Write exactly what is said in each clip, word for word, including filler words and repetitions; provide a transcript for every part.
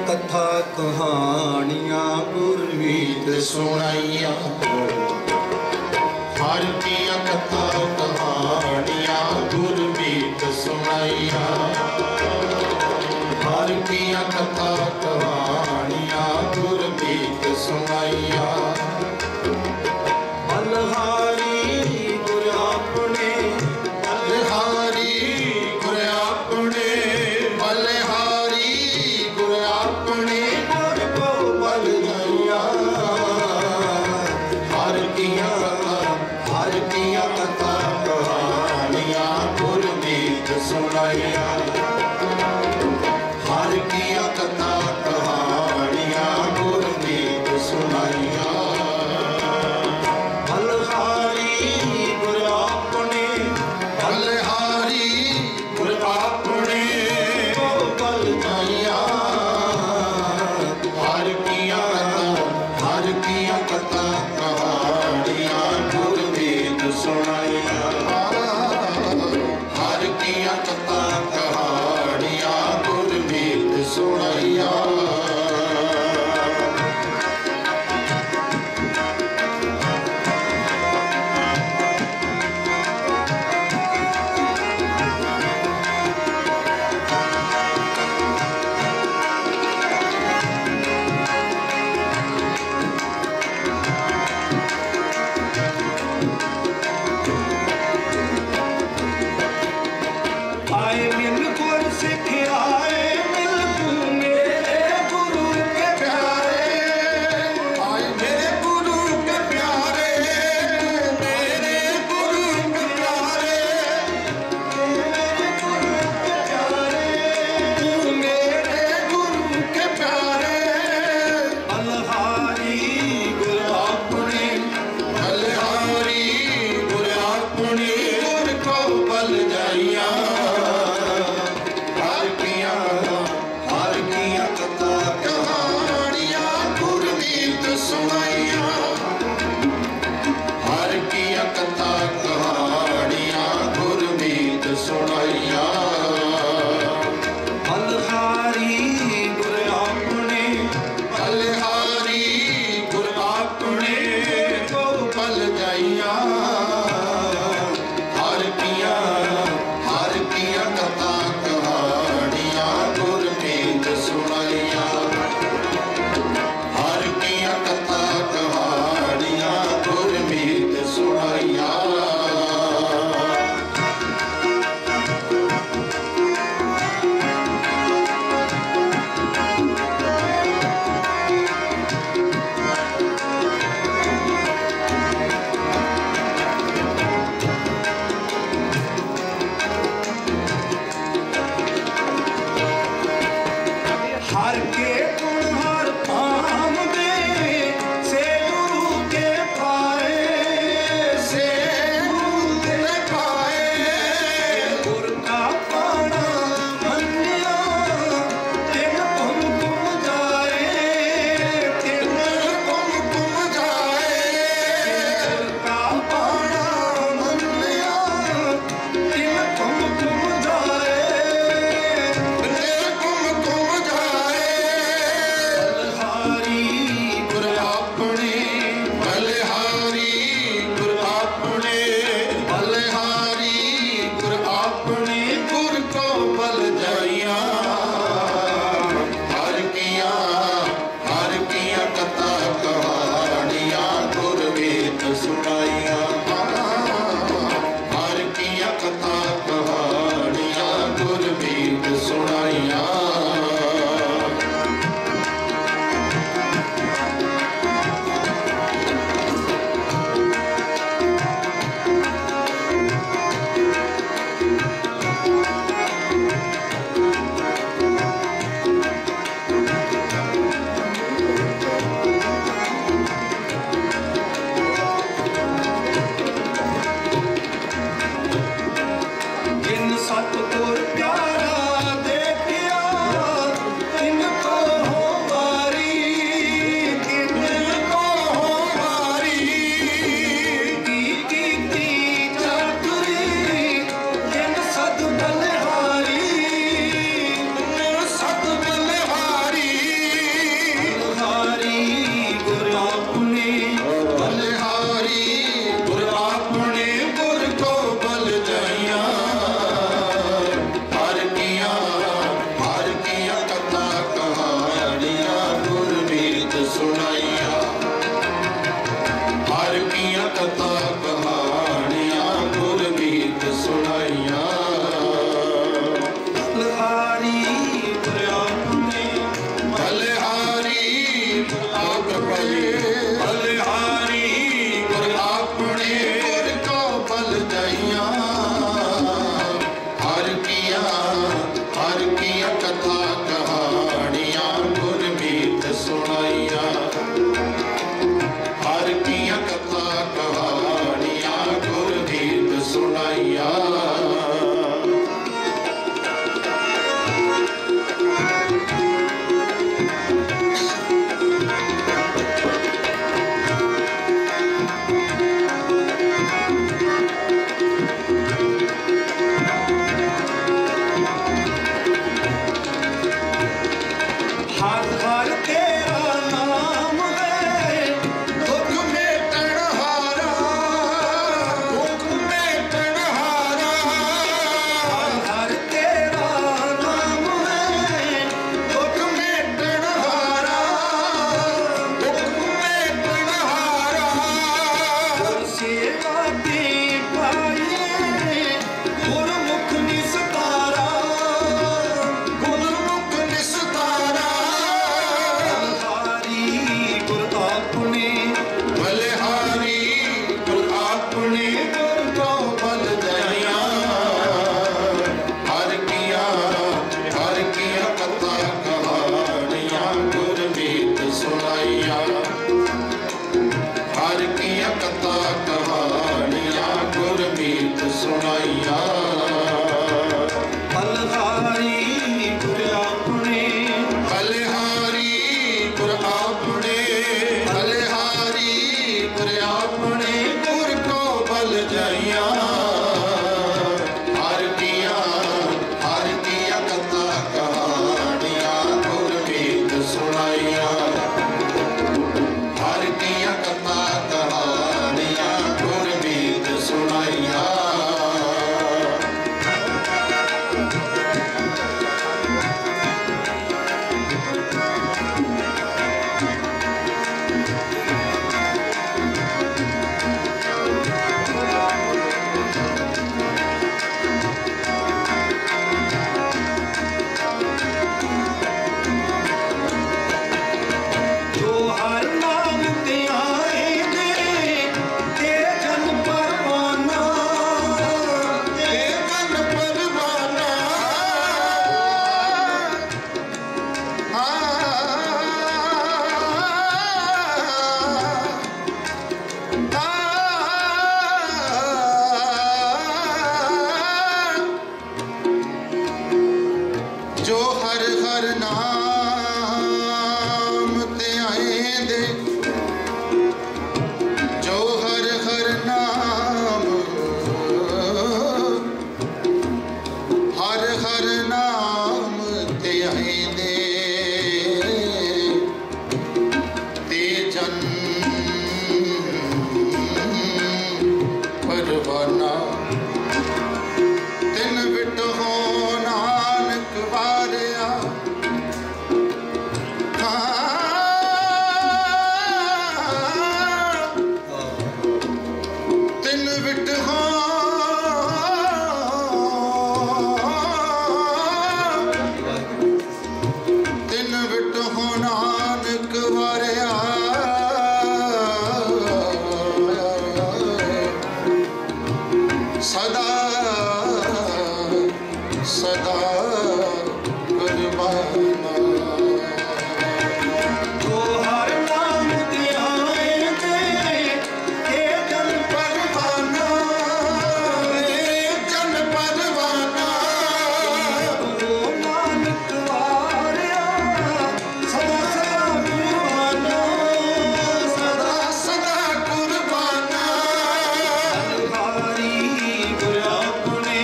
कथा कहानियां गुरमीत सुनाइया। हर दियां कथा कहानियां गुरमीत सुनाइया। हर दियां कथा कहानियां गुरमीत सुनाइया। बलहारी गुर अपने बलहारी गुर अपने बलहारी गुर अपने गुर को बल दैया। हर दियां हर दियां कथा कहानियां गुरमीत सुनाइया। हर दियां कथा कहानियां गुरमीत सुनाइया। बलहारी गुर अपने बलहारी गुर अपने को बल दैया। हर दियां हर दियां कथा कहानियां गुरमीत सुनाइया। हर दियां कथा कहानियां गुरमीत सुनाइया। आए मिल गुर सिखियाए मिल तू मेरे गुरु के प्यारे। आए मेरे गुरु के प्यारे मेरे गुरु के प्यारे मेरे गुरु के प्यारे तू मेरे गुरु के प्यारे। बलहारी गुर अपने बलहारी गुर अपने गुर को बल जाइया। हर दियां हर दियां कथा कहानियां गुरमीत सुनाइया। हर दियां कथा कहानियां गुरमीत सुनाइया। बलहारी गुर अपने बलहारी गुर अपने को बल जाइया। हर दियां हर दियां कथा कहानियां गुरमीत सुनाइया। हर दियां कथा कहानियां गुरमीत सुनाइया। हर के गुण हर पाम दे से गुरु के पाए। से गुरु के पाए गुर का पाना मन्या तिन तुम तुम जाए। तिन तुम तुम जाए। गुर का पाना मन्या तिन तुम तुम जाए। तुम तुम जाए। ਹਰ ਹਰ ਤੇਰਾ ਨਾਮ ਵੇ ਦੁੱਖ ਮੇਟਣ ਹਾਰਾ ਦੁੱਖ ਮੇਟਣ ਹਾਰਾ ਹਰ ਹਰ ਤੇਰਾ ਨਾਮ ਵੇ ਦੁੱਖ ਮੇਟਣ ਹਾਰਾ ਦੁੱਖ ਮੇਟਣ ਹਾਰਾ ਗੁਰ ਸੇਵਾ ਦੀ ਪਾਈਏ ਗੁਰਮੁਖ ਨਿਸਤਾਰਾ ਗੁਰਮੁਖ ਨਿਸਤਾਰਾ ਹਰੀ ਗੁਰ ਆਪਣੇ ਬਲਿਹਾਰੀ ਗੁਰ ਆਪਣੇ ਗੁਰ ਤੋਂ ਬਲ ਦਇਆ ਹਰ ਕੀਆ ਹਰ ਕੀਆ ਕਥਾ ਕਹਾਣੀਆਂ ਗੁਰਮੀਤ ਸੁਣਾਈਆਂ ਹਰ ਕੀਆ ਕਥਾ ਕਹਾਣੀਆਂ ਗੁਰਮੀਤ ਸੁਣਾਈਆਂ ਬਲਹਾਰੀ ਗੁਰ ਆਪਣੇ ਬਲਿਹਾਰੀ ਗੁਰ ਆਪਣੇ ਬਲਿਹਾਰੀ ਗੁਰ ਆਪਣੇ ਗੁਰ ਕੋ ਬਲ ਜਾਈਆਂ ਹਰ ਕੀਆ ਹਰ ਕੀਆ ਕਥਾ ਕਹਾਣੀਆਂ ਗੁਰਮੀਤ ਸੁਣਾਈਆਂ ਹਰ ਕੀਆ ਕਥਾ ਕਹਾਣੀਆਂ ਗੁਰਮੀਤ ਸੁਣਾਈਆਂ ਜੋ ਹਰ ਨਾਮ ਤੇ ਆਏ ਦੇ ਤੇ ਜਨ ਪਰਵਾਨਾ ਇਹ ਮਨ ਪਰਵਾਨਾ ਜੋ ਹਰ ਹਰ ਨਾਮ ਤੇ ਆਏ ਦੇ ਜੋ ਹਰ ਹਰ ਨਾਮ ਹਰ ਹਰ ਨਾਮ ਤੇ ਆਏ ਦੇ ਤੇ ਜਨ ਪਰਵਾਨਾ ਤਿਨ ਵਿਟ ਹੋ ਨਾਨਕ ਵਾਰਿਆ ਤਿਨ ਵਿਟ ਹੋ ਤਿਨ ਵਿਟ ਹੋ ਨਾਨਕ ਵਾਰਿਆ ਸਦਾ ਸਦਾ ਕੁਰਬਾਨਾ ਜੋ ਹਰ ਨਾਮ ਤੇ ਆਏ ਦੇ ਤੇ ਜਨ ਪਰਵਾਨਾ ਏ ਜਨ ਪਰਵਾਨਾ ਗੁਰੂ ਨਾਨਕ ਵਾਰਿਆ ਸਦਾ ਸਦਾ ਕੁਰਬਾਨਾ ਸਦਾ ਸਦਾ ਕੁਰਬਾਨਾ ਬਲਹਾਰੀ ਗੁਰ ਆਪਣੇ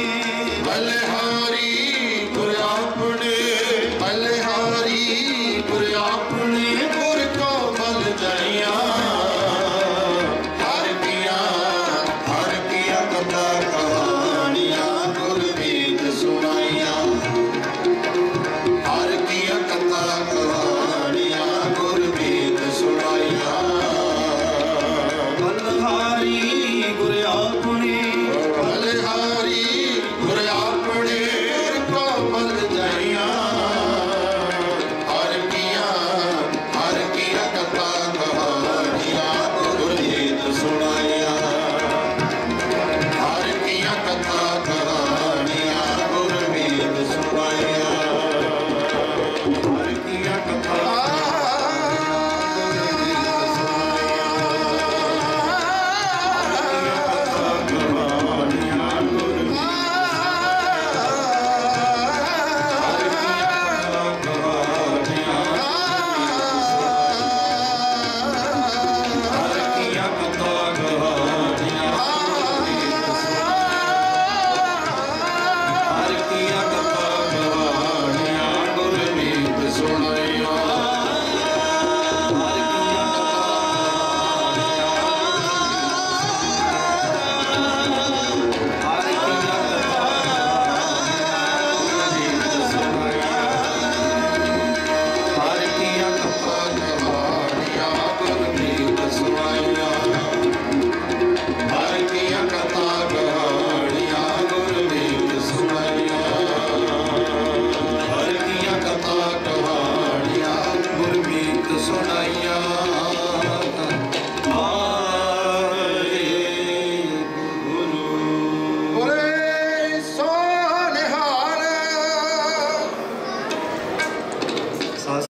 ਬਲਿਹਾਰੀ ਗੁਰ ਆਪਣੇ ਬਲਿਹਾਰੀ ਗੁਰ ਆਪਣੇ